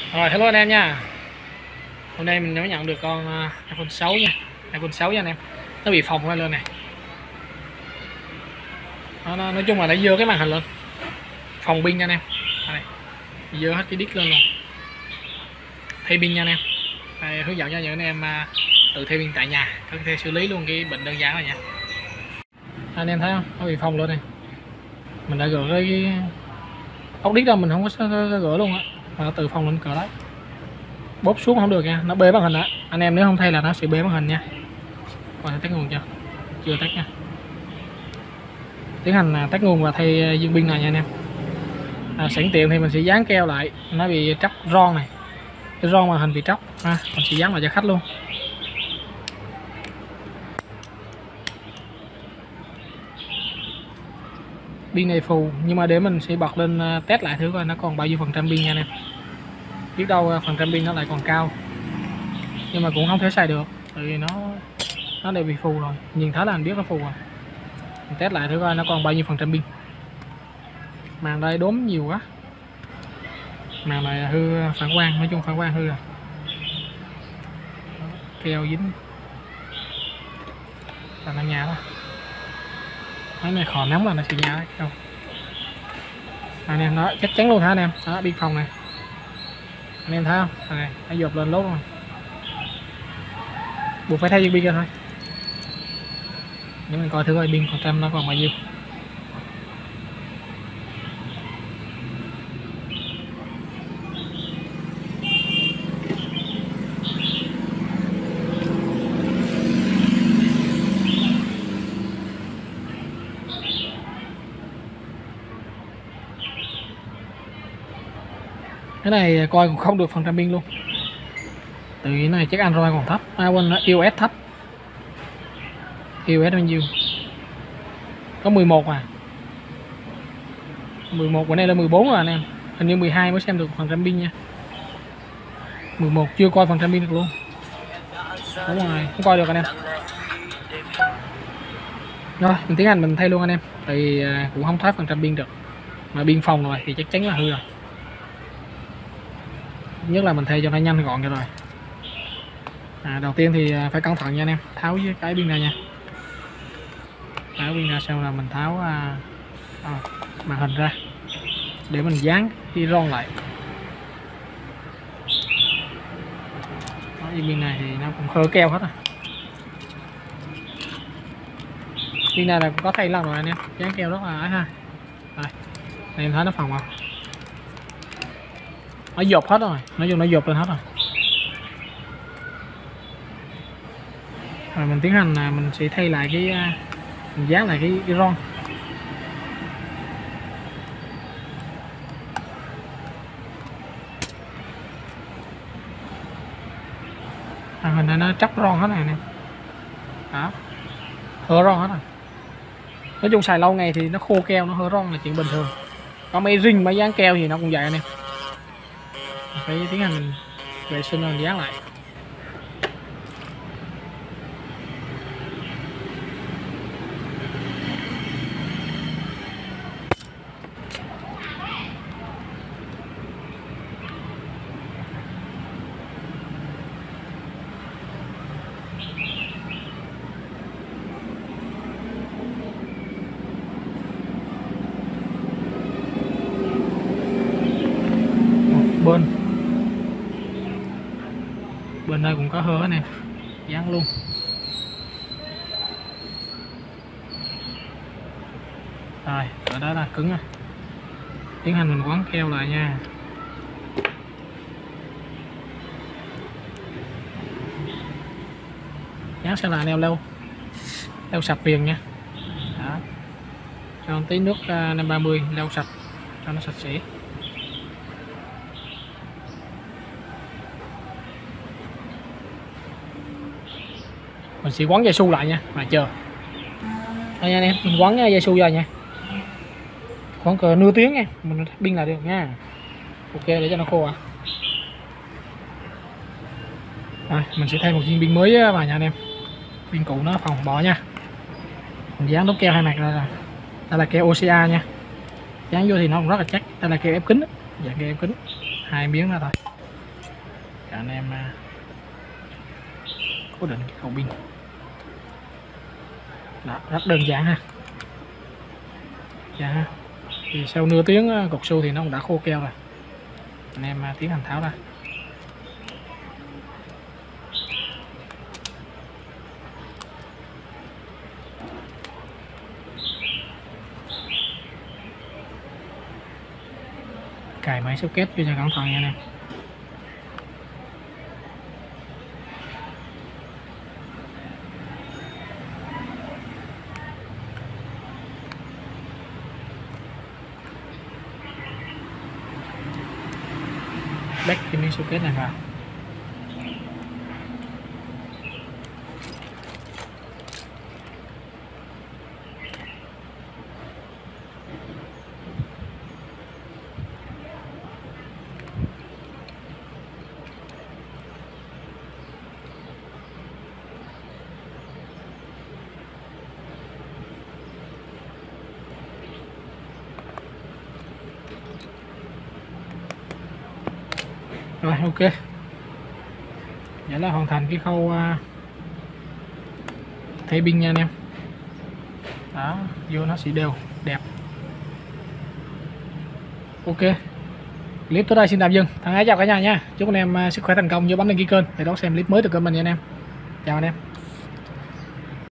Rồi hello anh em nha. Hôm nay mình mới nhận được con iPhone 6 nha. iPhone 6 nha anh em. Nó bị phồng lên này. Nó nói chung là đã dơ cái màn hình lên. Phồng pin nha anh em. Đây. Dơ hết cái đít lên luôn. Thay pin nha anh em. Đây, hướng dẫn cho những anh em tự thay pin tại nhà. Có thể xử lý luôn cái bệnh đơn giản này nha. Anh em thấy không? Nó bị phồng lên này. Mình đã gỡ cái ốc đít ra mình không có gỡ luôn á. Mà nó tự phồng lên cỡ đấy. Bóp xuống không được nha, nó bế màn hình á. Anh em nếu không thay là nó sẽ bế màn hình nha. Coi tắt nguồn chưa? Chưa tắt nha. Tiến hành tắt nguồn và thay viên pin này nha anh em. Sẵn tiện thì mình sẽ dán keo lại, nó bị tróc ron này. Cái ron màn hình bị tróc, mình sẽ dán lại cho khách luôn. Pin này phù, nhưng mà để mình sẽ bật lên test lại thử coi nó còn bao nhiêu phần trăm pin nha anh em. Biết đâu phần trăm pin nó lại còn cao, nhưng mà cũng không thể xài được tại vì nó đều bị phù rồi, nhìn thấy là anh biết nó phù rồi. Mình test lại thử coi nó còn bao nhiêu phần trăm pin. Màn đây đốm nhiều quá, màn này hư phản quang, nói chung phản quang hư rồi. Keo dính là nó nhả đó. Cái này khỏi nóng là nó sẽ nhả đấy không anh em, nó chắc chắn luôn hả anh em. Đó, biên phòng này anh em thấy không, này nó dột lên lốt rồi, buộc phải thay viên pin ra thôi. Nếu mình coi thử coi pin phần trăm nó còn bao nhiêu. Cái này coi cũng không được phần trăm pin luôn. Từ cái này chắc Android còn thấp, quên iOS thấp. iOS bao nhiêu? Có 11 à. 11 bữa nay là 14 rồi anh em. Hình như 12 mới xem được phần trăm pin nha. 11 chưa coi phần trăm pin được luôn. Đúng rồi, không coi được anh em. Rồi, mình tiến hành mình thay luôn anh em. Thì cũng không thoát phần trăm pin được. Mà pin phòng rồi thì chắc chắn là hư rồi. Nhất là mình thay cho nó nhanh gọn cho rồi. Đầu tiên thì phải cẩn thận nha anh em, tháo với cái pin này nha. Tháo pin ra xong là mình tháo màn hình ra để mình dán cái ron lại. Pin này thì nó cũng hơ keo hết rồi. Pin này là có thay lần rồi anh em, dán keo rất là ấy ha. Đây, em thấy nó phồng không? Nó dột hết rồi, nói chung nó dột lên hết rồi. Rồi mình tiến hành mình sẽ thay lại cái mình dán lại cái ron. Mình này nó tróc ron hết này nè. Đó, hở ron hết rồi. Nói chung xài lâu ngày thì nó khô keo, nó hở ron là chuyện bình thường. Có mấy ring mấy dán keo thì nó cũng vậy anh em. Phải tiến hành mình vệ sinh rồi dán lại. Bên đây cũng có hơ nè, dán luôn. Rồi, ở đó là cứng rồi. Tiến hành mình quấn keo lại nha. Dán sẽ là neo leo sạch viền nha. Đó, cho tí nước 530 leo sạch cho nó sạch sẽ. Mình sẽ quấn dây su lại nha, mà chờ. Đây nha anh em, mình quấn dây su vào nha. Quấn cỡ nửa tiếng nha, mình pin lại được nha. Ok, để cho nó khô Rồi, mình sẽ thay một viên pin mới vào nha anh em. Pin cũ nó phồng bỏ nha. Mình dán đốt keo hai mặt ra. Đây là keo OCA nha. Dán vô thì nó cũng rất là chắc. Đây là keo ép kính, dạng keo ép kính. Hai miếng ra thôi. cả anh em cố định cái cầu pin. Đó, rất đơn giản ha. Dạ. Thì sau nửa tiếng cột xu thì nó cũng đã khô keo rồi. Anh em tiến hành tháo ra. Cài máy socket vô cho cẩn thận nha anh em. Bách cái miếng socket này vào. Rồi ok, vậy là hoàn thành cái khâu thay pin nha anh em. Đó, vô nó sẽ đều đẹp. Ok, clip tới đây xin tạm dừng. Thân ái chào cả nhà nha. Chúc anh em sức khỏe thành công, nhớ bấm đăng ký kênh để đón xem clip mới từ kênh mình nha anh em. Chào anh em.